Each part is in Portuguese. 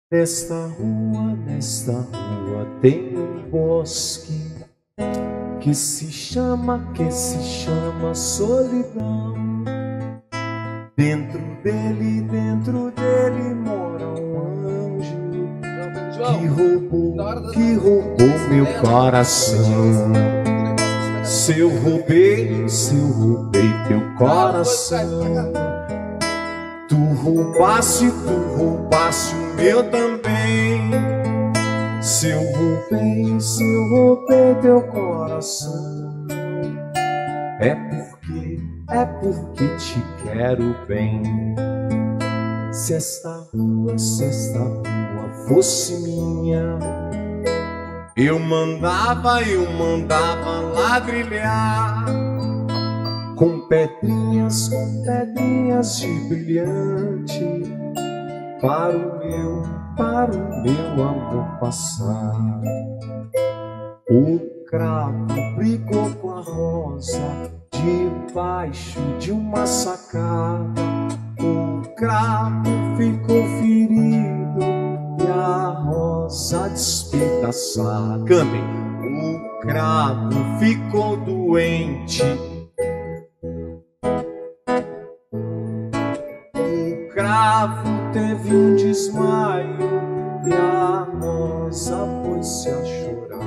Nesta rua tem um bosque que se chama solidão. Dentro dele mora um anjo que roubou meu coração. Se eu roubei teu coração, tu roubasse o meu também. Se eu roubei teu coração, é porque te quero bem. Se esta rua fosse minha, eu mandava ladrilhar com pedrinhas de brilhante para o meu amor passar. O cravo brigou com a rosa debaixo de uma sacada. O cravo ficou ferido e a rosa despedaçada. Cantem. O cravo ficou doente, o cravo teve um desmaio e a rosa pôs-se a chorar.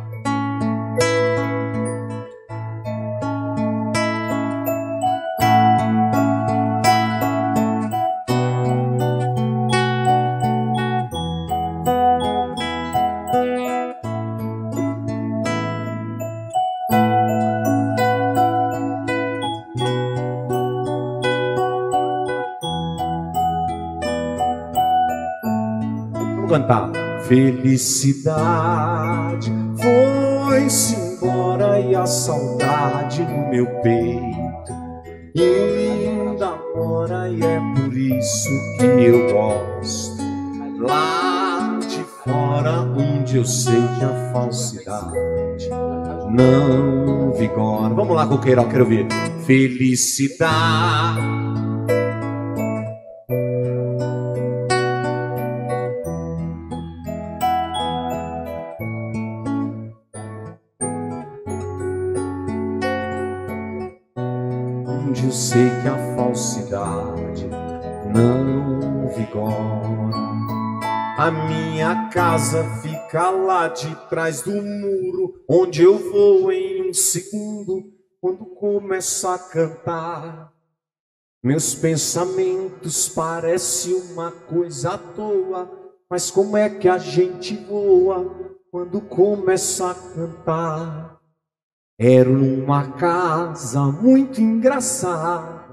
Cantar. Felicidade foi-se embora e a saudade no meu peito ainda mora, e é por isso que eu gosto lá de fora, onde eu sei que a falsidade não vigora. Vamos lá, coqueiro, quero ouvir. Felicidade eu sei que a falsidade não vigora. A minha casa fica lá de trás do muro, onde eu vou em um segundo quando começo a cantar. Meus pensamentos parecem uma coisa à toa, mas como é que a gente voa quando começa a cantar? Era uma casa muito engraçada,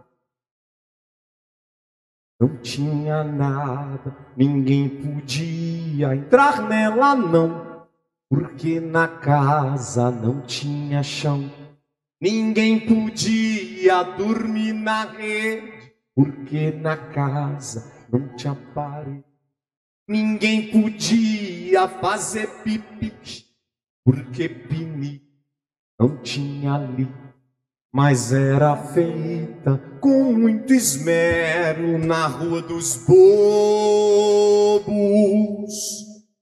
não tinha nada, ninguém podia entrar nela não, porque na casa não tinha chão. Ninguém podia dormir na rede, porque na casa não tinha parede. Ninguém podia fazer pipi, porque pinico não tinha ali, mas era feita com muito esmero na Rua dos Bobos.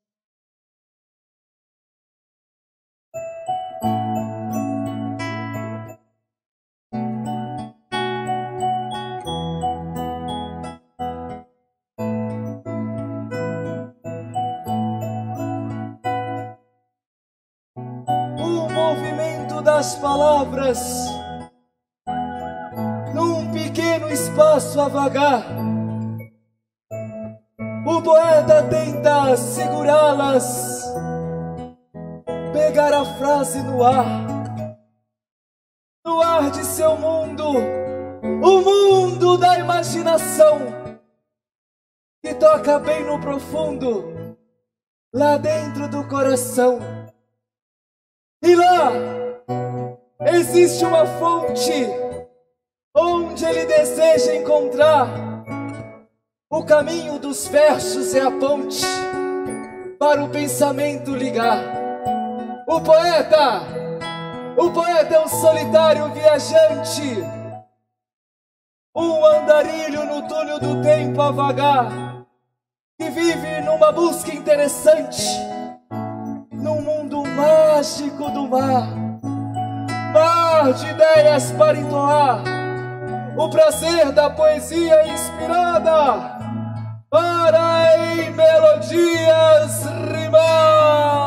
Das palavras num pequeno espaço a vagar, o poeta tenta segurá-las, pegar a frase no ar de seu mundo, o mundo da imaginação, que toca bem no profundo, lá dentro do coração. E lá existe uma fonte onde ele deseja encontrar o caminho dos versos, é a ponte para o pensamento ligar. O poeta é um solitário viajante, um andarilho no túnel do tempo a vagar, que vive numa busca interessante, num mundo mágico do mar, mar de ideias para entoar, o prazer da poesia inspirada para em melodias rimar.